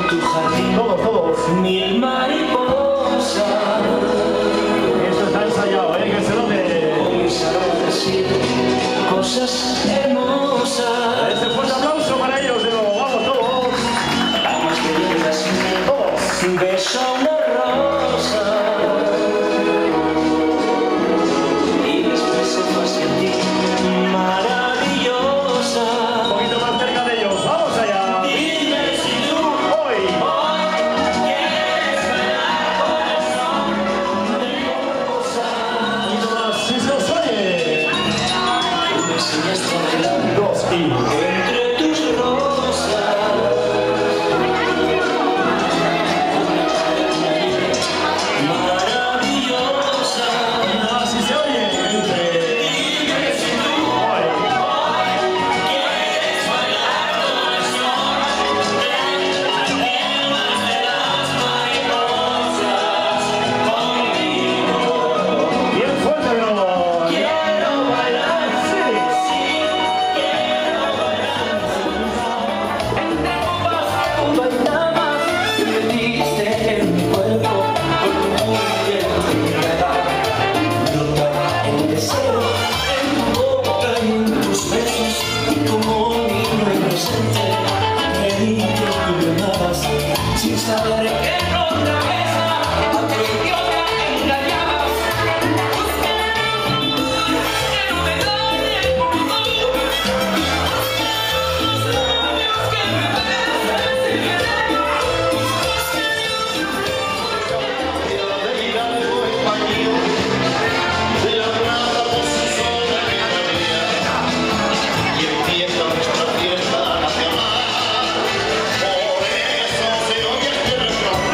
tu jardín, todos. mil mariposas. Esto está ensayado, que se note. Comenzarán a decir cosas hermosas. Este fuerte aplauso para ellos, de nuevo, vamos todos. Damas que llegas Todos. beso una rosa y después se fue hacia ti, maravillosa. Un poquito más cerca de ellos, vamos allá. Dime si tú Hoy. quieres bailar corazón de rosa. Un poquito más, si se os oye. Tú me enseñaste a bailar Dos y. entre tus rosas. Maravillosa. Si se oye. Dime si tú Hoy. quieres bailar corazón de las mariposas conmigo. Bien fuerte, de nuevo. Quiero bailar, sí, quiero bailar. Tú bailabas y me diste en mi cuerpo con tu mujer el deseo en tu boca y en tus besos, y como un niño inocente creí que tú me amabas sin saber que en otra mesa a tu idiota engañabas. Que no me dañes por favor, sabes que me besas y me de la plata por su sola melodía y empieza nuestra fiesta nacional. Por eso se oye este refrán.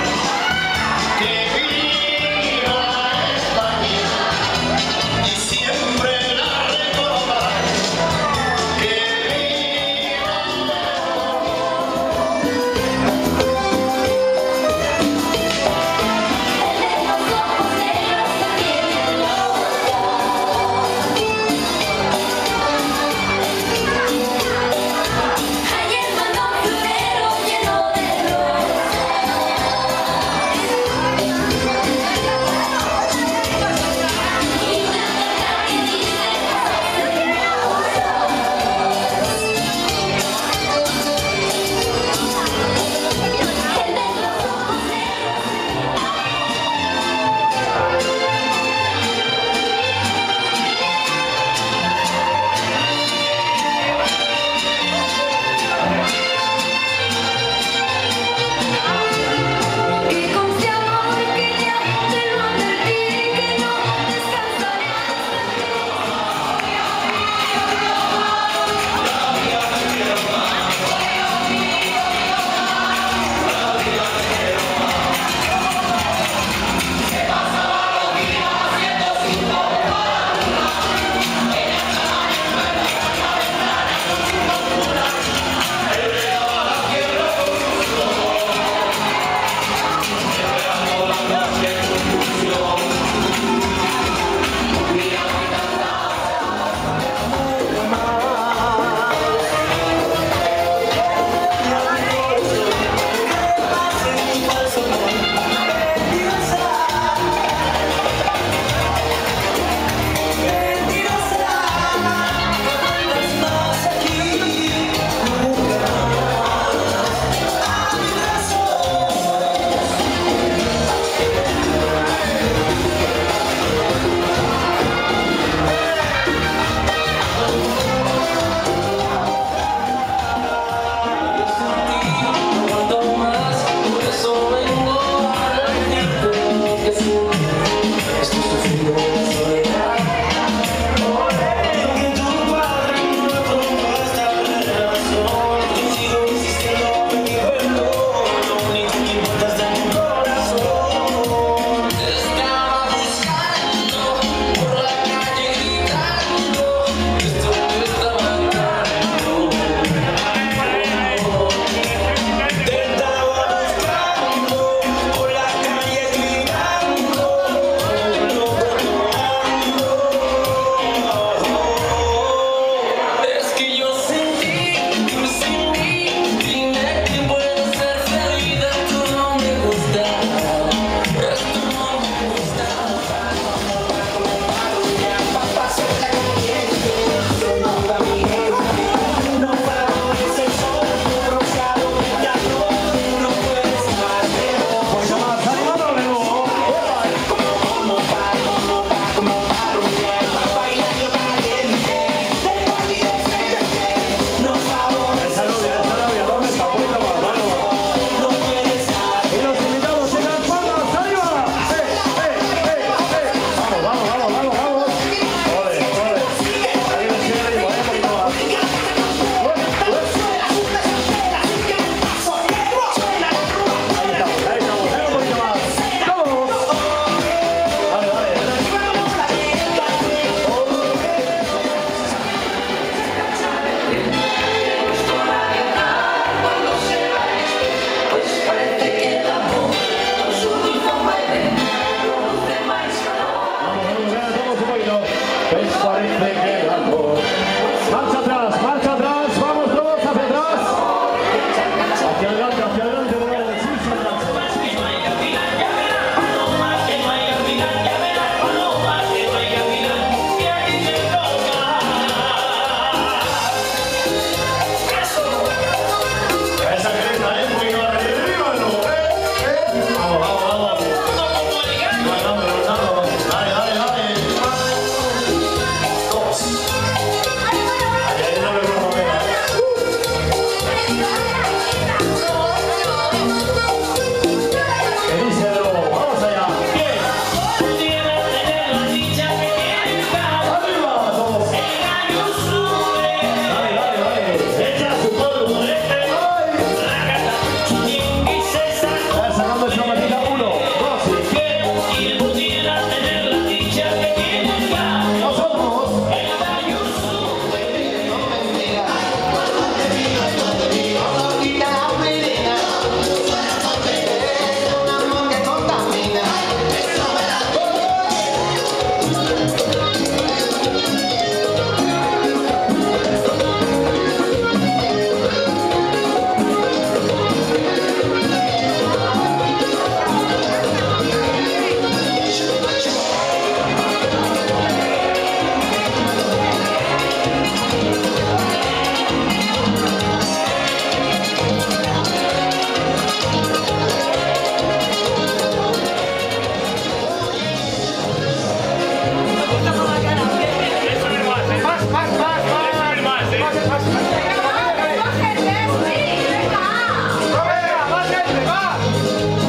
Venga.